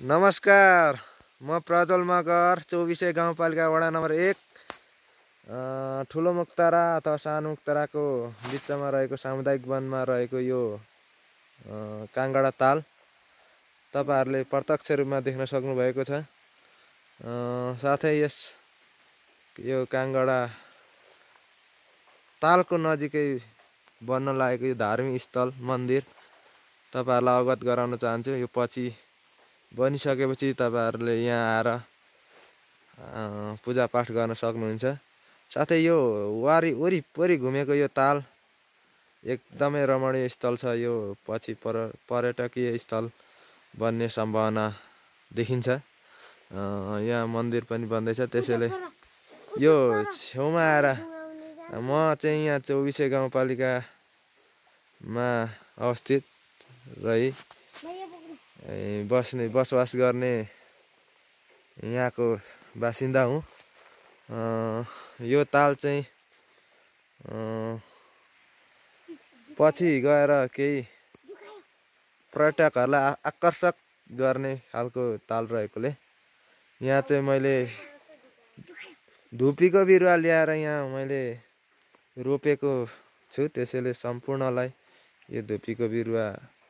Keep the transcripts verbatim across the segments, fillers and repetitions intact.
नमस्कार, म प्रज्वल मगर चौबिसे गाउँपालिका वडा नम्बर एक ठुलो मुक्तारा अथवा सानो मुक्ताराको बिचमा रहेको सामुदायिक वनमा रहेको यो काङ्गडा ताल तपाईहरुले प्रत्यक्ष रूपमा देख्न सक्नु भएको छ। साथै यस यो काङ्गडा तालको नजिकै बन्न लागेको यो धार्मिक स्थल मन्दिर तपाईहरुलाई अवगत गराउन चाहन्छु। यो पछि बनिसकेपछि तपाईहरुले यहाँ आएर पूजा पाठ गर्न सक्नुहुन्छ। साथै यो वारी वरिपरि घुमेको यो ताल एकदमै रमणीय स्थल छ। यो पछि पर्यटकीय स्थल बन्ने सम्भावना देखिन्छ। यहाँ मन्दिर पनि बन्दैछ, त्यसैले यो छेउमा आएर म चाहिँ यहाँ चौबिसे गाउँपालिकामा अवस्थित रही बस्ने बसोबास गर्ने यहाँको बासिन्दा हुँ। यो ताल चाहिँ पछि गएर केही पर्यटकहरूलाई आकर्षक गर्ने खालको ताल रहेकोले यहाँ चाहिँ मैले धुपीको बिरुवा ल्याएर यहाँ मैले रोपेको छु। त्यसैले सम्पूर्णलाई यो धुपीको बिरुवा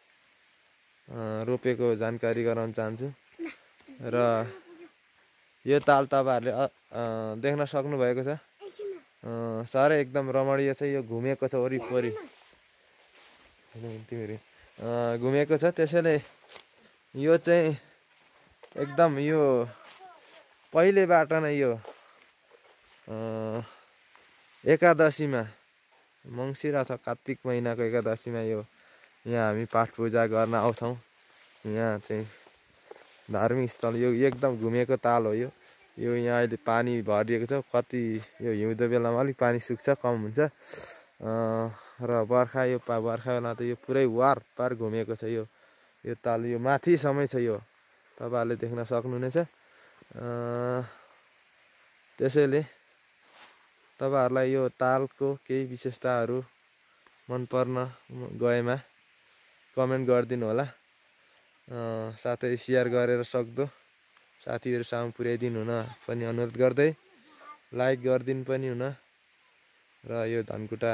रोपेको जानकारी गराउन चाहन्छु। र यो ताल तपाईहरुले देख्न सक्नु भएको छ। साह्रै एकदम रमणीय छ। यो घुमेको छ वरिपरि घुमेको छ। त्यसैले यो चाहिँ एकदम यो पहिलेबाट नै यो एकादशीमा मङ्सिर अथवा कार्तिक महिनाको एकादशीमा यो यहाँ हामी पाठ पूजा गर्न आउँछौँ। यहाँ चाहिँ धार्मिक स्थल यो एकदम घुमेको ताल हो। यो यो यहाँ अहिले पानी भरिएको छ। कति यो हिउँदो बेलामा अलिक पानी सुक्छ, कम हुन्छ। र बर्खा यो बर्खा बेला त यो पुरै वार पार घुमेको छ। यो यो ताल यो माथिसम्मै छ। यो तपाईहरुले देख्न सक्नुहुनेछ। त्यसैले तपाईहरुलाई यो तालको केही विशेषताहरू मन पर्न गएमा कमेन्ट गरिदिनु होला। साथै शेयर गरेर सक्दो साथीहरु सामु पुर्याइदिनु हुन पनि अनुरोध गर्दै लाइक गरिदिनु पनि हुन र यो धनकुटा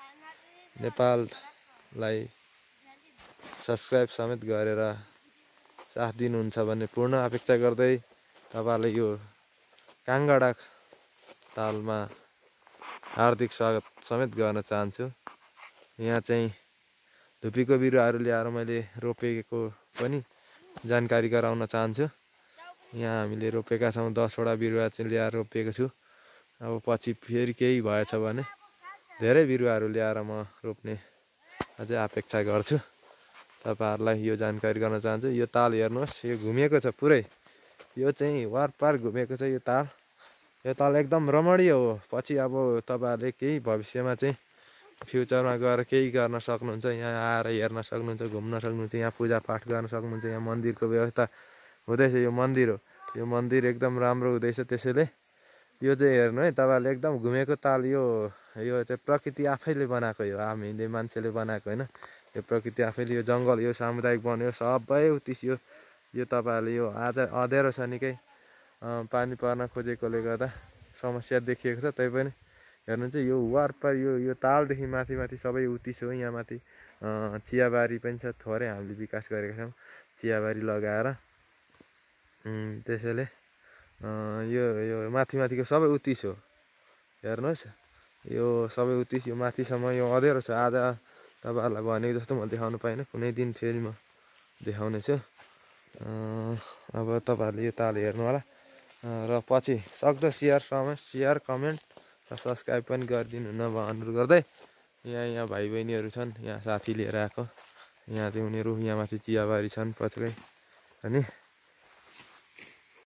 नेपाललाई सब्स्क्राइब समेत गरेर साथ दिनुहुन्छ भन्ने पूर्ण अपेक्षा गर्दै तपाईहरुले यो काङ्गडा तालमा हार्दिक स्वागत समेत गर्न चाहन्छु। यहाँ चाहिँ धुपीको बिरुवाहरू ल्याएर मैले रोपेको पनि जानकारी गराउन चाहन्छु। यहाँ हामीले रोपेका छौँ दसवटा बिरुवा चाहिँ ल्याएर रोपेको छु। अब पछि फेरि केही भएछ भने धेरै बिरुवाहरू ल्याएर म रोप्ने अझै अपेक्षा गर्छु। तपाईहरुलाई यो जानकारी गर्न चाहन्छु। यो ताल हेर्नुहोस्, यो घुमेको छ पुरै। यो चाहिँ वारपार घुमेको छ। यो ताल यो ताल एकदम रमणीय हो। पछि अब तपाईहरुले केही भविष्यमा चाहिँ फ्युचरमा गएर केही गर्न सक्नुहुन्छ। यहाँ आएर हेर्न सक्नुहुन्छ, घुम्न सक्नुहुन्छ, यहाँ पूजा पाठ गर्न सक्नुहुन्छ। यहाँ मन्दिरको व्यवस्था हुँदैछ। यो मन्दिर हो। यो मन्दिर एकदम राम्रो हुँदैछ। त्यसैले यो चाहिँ हेर्नु है, तपाईहरुले एकदम घुमेको ताल। यो यो चाहिँ प्रकृति आफैले बनाएको यो, हामीले मान्छेले बनाएको होइन। यो प्रकृति आफैले, यो जङ्गल, यो सामुदायिक वन, यो सबै उतिस यो यो तपाईहरुले यो आज अँध्यारो छ निकै पानी पर्न खोजेकोले गर्दा समस्या देखिएको छ। तैपनि हेर्नुहुन्छ यो वारपार यो यो तालदेखि माथि माथि सबै उतिस हो। यहाँ माथि चियाबारी पनि छ। थोरै हामीले विकास गरेका छौँ चियाबारी लगाएर। त्यसैले यो यो माथि माथिको सबै उतिस हो। हेर्नुहोस्, यो सबै उतिस यो माथिसम्म यो अँध्यारो छ। आज तपाईहरुलाई भनेको जस्तो म देखाउन पाइनँ। कुनै दिन फेरि म देखाउने छु। अब तपाईहरुले यो ताल हेर्नु होला र पछि सक्दो सेयर समेत सेयर कमेन्ट र सब्स्क्राइब पनि गरिदिनु हुन म अनुरोध गर्दै यहाँ यहाँ भाइ बहिनीहरू छन्। यहाँ साथी लिएर आएको यहाँ चाहिँ उनीहरू यहाँ माथि चियाबारी छन् पछाडि अनि